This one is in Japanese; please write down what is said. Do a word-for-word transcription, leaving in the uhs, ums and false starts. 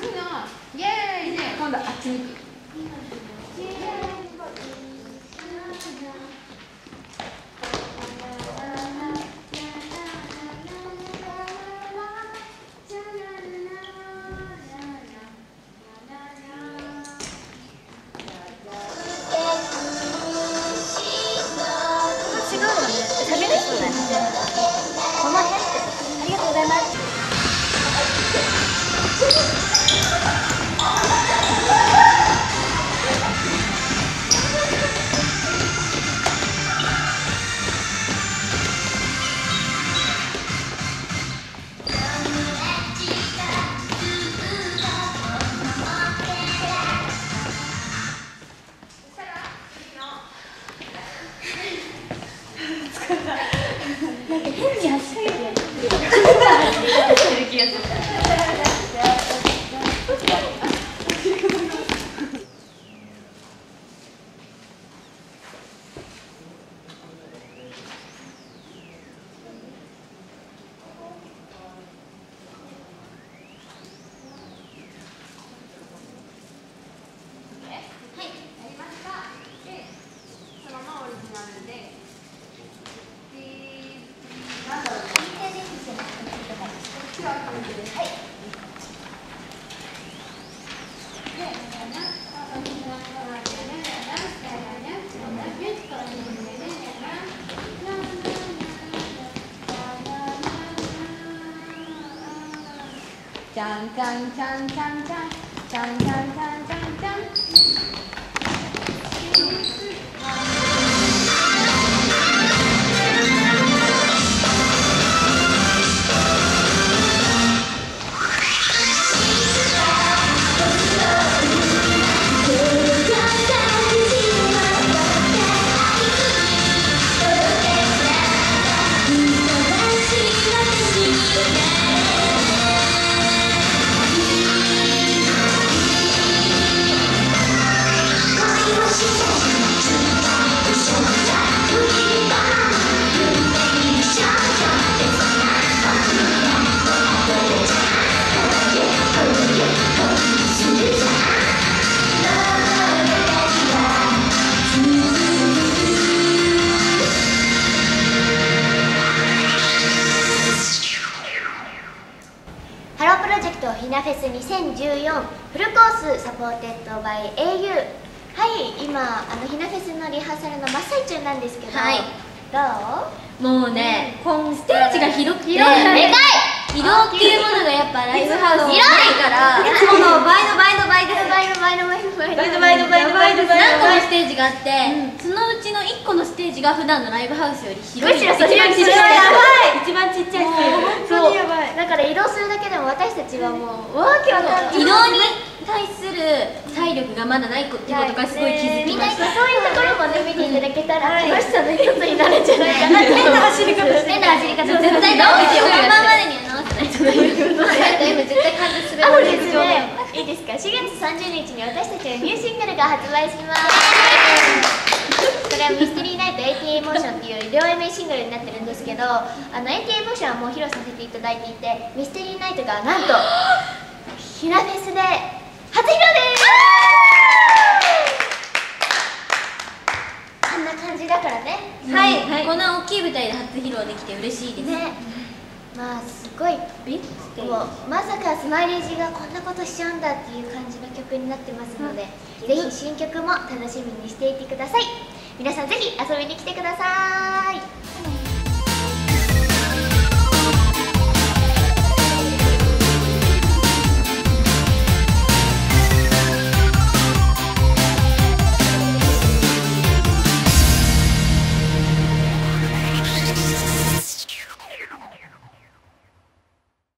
イエーイで今度あっち向く。 なんか変に走ってる気がする。 ちゃんちゃんちゃんちゃんちゃんちゃんちゃんちゃんちゃんちゃん。 ひなフェスにせんじゅうよんフルコースサポーテッドバイ エーユー。 はい、今あのひなフェスのリハーサルの真っ最中なんですけど、はい、どう？もうね、うん、ステージが広くて、でかい移動っていうものがやっぱライブハウス広いからいつもの倍の倍の倍です。 倍の倍の倍の倍の倍の倍の倍の倍の何個もステージがあって、そのうちのいっこのステージが普段のライブハウスより広い。 むしろそれより一番ちっちゃい。 一番ちっちゃいステージ。そうだから移動するだけでも私たちはもうわけわかんない。 移動に対する体力がまだないってことがすごい気づきました。 そういうところもね見ていただけたら楽しさの一つになるんじゃないかな。変な走り方変な走り方絶対直して本番までには直せないと思う。今絶対感動する。あのですね、いいですか、しがつさんじゅうにちに私たちのニューシングルが発売します。それはミステリーナイト エーティーエー モーションっていう両 エムエー シングルになってるんですけど、あの エーティーエー モーションはもう披露させていただいていて、ミステリーナイトがなんとひなフェスで初披露です。こんな感じだからね。 はい、はい、こんな大きい舞台で初披露できて嬉しいですね。 まあすごいビッグもうまさかスマイレージがこんなことしちゃうんだっていう感じの曲になってますので、うん、ぜひ新曲も楽しみにしていてください。皆さんぜひ遊びに来てください。